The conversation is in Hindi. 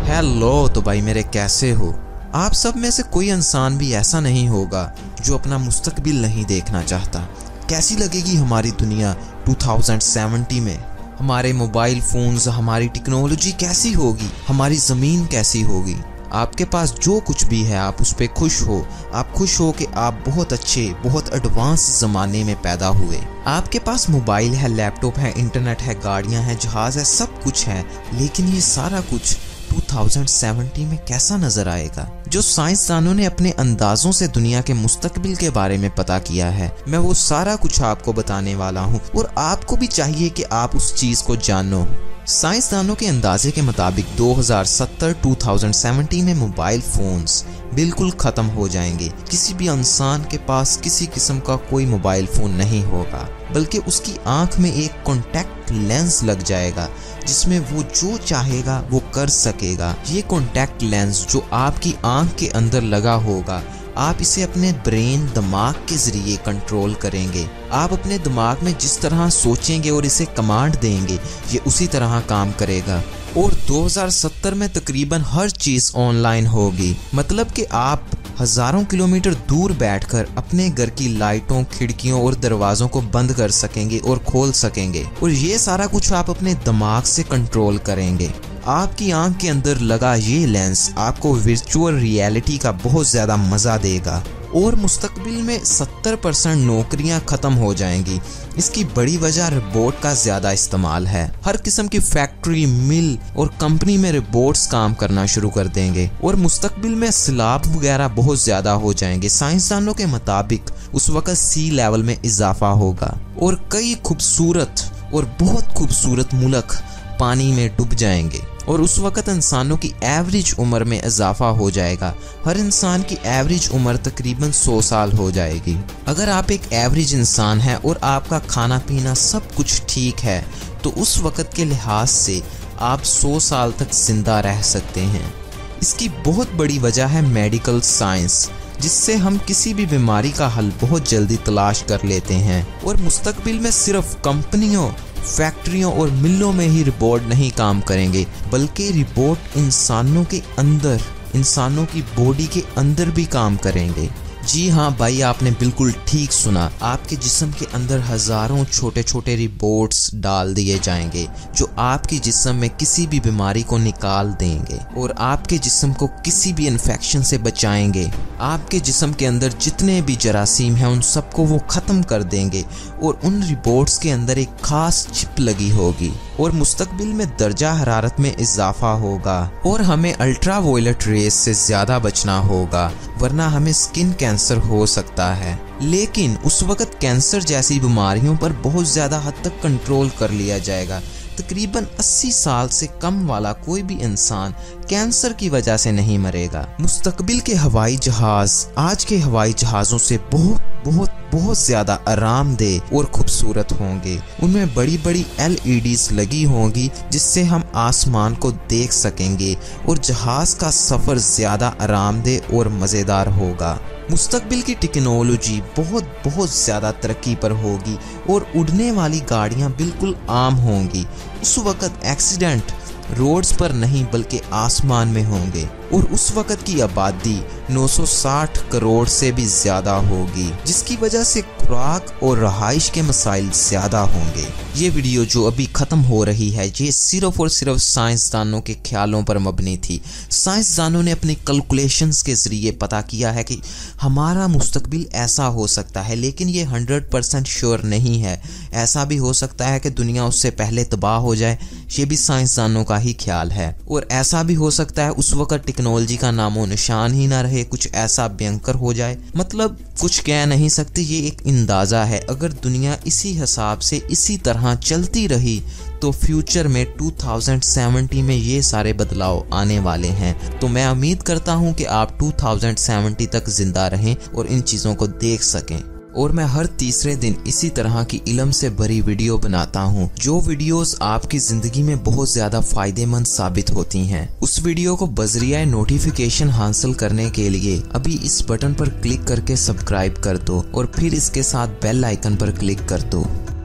हेलो तो भाई मेरे कैसे हो। आप सब में से कोई इंसान भी ऐसा नहीं होगा जो अपना मुस्तकबिल नहीं देखना चाहता। कैसी लगेगी हमारी दुनिया 2070 में। हमारे मोबाइल फोन्स, हमारी टेक्नोलॉजी कैसी होगी, हमारी ज़मीन कैसी होगी। आपके पास जो कुछ भी है आप उस पर खुश हो। आप खुश हो कि आप बहुत अच्छे, बहुत एडवांस ज़माने में पैदा हुए। आपके पास मोबाइल है, लैपटॉप है, इंटरनेट है, गाड़ियां हैं, जहाज़ है, सब कुछ है। लेकिन ये सारा कुछ 2070 में कैसा नजर आएगा। जो साइंसदानों ने अपने अंदाजों से दुनिया के मुस्तकबिल के बारे में पता किया है, मैं वो सारा कुछ आपको बताने वाला हूँ और आपको भी चाहिए कि आप उस चीज को जानो। साइंसदानों के अंदाजे के मुताबिक 2070 में मोबाइल फोन्स बिल्कुल खत्म हो जाएंगे। किसी भी इंसान के पास किसी किस्म का कोई मोबाइल फोन नहीं होगा, बल्कि उसकी आंख में एक कॉन्टैक्ट लेंस लग जाएगा जिसमें वो जो चाहेगा वो कर सकेगा। ये कॉन्टैक्ट लेंस जो आपकी आंख के अंदर लगा होगा, आप इसे अपने ब्रेन, दिमाग के जरिए कंट्रोल करेंगे। आप अपने दिमाग में जिस तरह सोचेंगे और इसे कमांड देंगे, ये उसी तरह काम करेगा। और 2070 में तकरीबन हर चीज़ ऑनलाइन होगी। मतलब कि आप हज़ारों किलोमीटर दूर बैठकर अपने घर की लाइटों, खिड़कियों और दरवाज़ों को बंद कर सकेंगे और खोल सकेंगे। और ये सारा कुछ आप अपने दिमाग से कंट्रोल करेंगे। आपकी आंख के अंदर लगा ये लेंस आपको वर्चुअल रियलिटी का बहुत ज़्यादा मज़ा देगा। और मुस्तकबिल में 70% नौकरियां ख़त्म हो जाएंगी। इसकी बड़ी वजह रोबोट का ज़्यादा इस्तेमाल है। हर किस्म की फैक्ट्री, मिल और कंपनी में रोबोट्स काम करना शुरू कर देंगे। और मुस्तकबिल में सैलाब वगैरह बहुत ज़्यादा हो जाएंगे। साइंसदानों के मुताबिक उस वक़्त सी लेवल में इजाफा होगा और कई खूबसूरत और बहुत खूबसूरत मुल्क पानी में डूब जाएंगे। और उस वक़्त इंसानों की एवरेज उम्र में इजाफा हो जाएगा। हर इंसान की एवरेज उम्र तकरीबन 100 साल हो जाएगी। अगर आप एक एवरेज इंसान हैं और आपका खाना पीना सब कुछ ठीक है, तो उस वक़्त के लिहाज से आप 100 साल तक जिंदा रह सकते हैं। इसकी बहुत बड़ी वजह है मेडिकल साइंस, जिससे हम किसी भी बीमारी का हल बहुत जल्दी तलाश कर लेते हैं। और मुस्तकबिल में सिर्फ कंपनियों, फैक्ट्रियों और मिलों में ही रोबोट नहीं काम करेंगे, बल्कि रोबोट इंसानों के अंदर, इंसानों की बॉडी के अंदर भी काम करेंगे। जी हाँ भाई, आपने बिल्कुल ठीक सुना। आपके जिस्म के अंदर हज़ारों छोटे छोटे रोबोट्स डाल दिए जाएंगे जो आपके जिस्म में किसी भी बीमारी को निकाल देंगे और आपके जिस्म को किसी भी इन्फेक्शन से बचाएंगे। आपके जिस्म के अंदर जितने भी जरासीम हैं उन सबको वो ख़त्म कर देंगे। और उन रोबोट्स के अंदर एक ख़ास चिप लगी होगी। और मुस्तकबिल में दर्जा हरारत में इजाफा होगा और हमें अल्ट्रा वायलेट रेस से ज़्यादा बचना होगा, वरना हमें स्किन कैंसर हो सकता है। लेकिन उस वक़्त कैंसर जैसी बीमारियों पर बहुत ज़्यादा हद तक कंट्रोल कर लिया जाएगा। तकरीबन 80 साल से कम वाला कोई भी इंसान कैंसर की वजह से नहीं मरेगा। मुस्तकबिल के हवाई जहाज आज के हवाई जहाज़ों से बहुत बहुत बहुत ज़्यादा आरामदेह और खूबसूरत होंगे। उनमें बड़ी बड़ी LEDs लगी होंगी जिससे हम आसमान को देख सकेंगे और जहाज़ का सफ़र ज़्यादा आरामदेह और मज़ेदार होगा। मुस्तकबिल की टेक्नोलॉजी बहुत बहुत ज़्यादा तरक्की पर होगी और उड़ने वाली गाड़ियाँ बिल्कुल आम होंगी। उस वक़्त एक्सीडेंट रोड्स पर नहीं बल्कि आसमान में होंगे। और उस वक़्त की आबादी 960 करोड़ से भी ज़्यादा होगी, जिसकी वजह से खुराक और रहाइश के मसाइल ज़्यादा होंगे। ये वीडियो जो अभी ख़त्म हो रही है, ये सिर्फ़ और सिर्फ साइंसदानों के ख्यालों पर मबनी थी। साइंसदानों ने अपनी कैलकुलेशंस के ज़रिए पता किया है कि हमारा मुस्तकबिल ऐसा हो सकता है, लेकिन ये 100% श्योर नहीं है। ऐसा भी हो सकता है कि दुनिया उससे पहले तबाह हो जाए, ये भी साइंसदानों का ही ख्याल है। और ऐसा भी हो सकता है उस वक़्त टेक्नोलॉजी का नामो निशान ही ना रहे, कुछ ऐसा भयंकर हो जाए। मतलब कुछ कह नहीं सकते, ये एक अंदाज़ा है। अगर दुनिया इसी हिसाब से इसी तरह चलती रही तो फ्यूचर में 2070 में ये सारे बदलाव आने वाले हैं। तो मैं उम्मीद करता हूँ कि आप 2070 तक ज़िंदा रहें और इन चीज़ों को देख सकें। और मैं हर तीसरे दिन इसी तरह की इल्म से भरी वीडियो बनाता हूँ, जो वीडियोस आपकी ज़िंदगी में बहुत ज़्यादा फ़ायदेमंद साबित होती हैं। उस वीडियो को बज़रिया नोटिफिकेशन हासिल करने के लिए अभी इस बटन पर क्लिक करके सब्सक्राइब कर दो और फिर इसके साथ बेल आइकन पर क्लिक कर दो।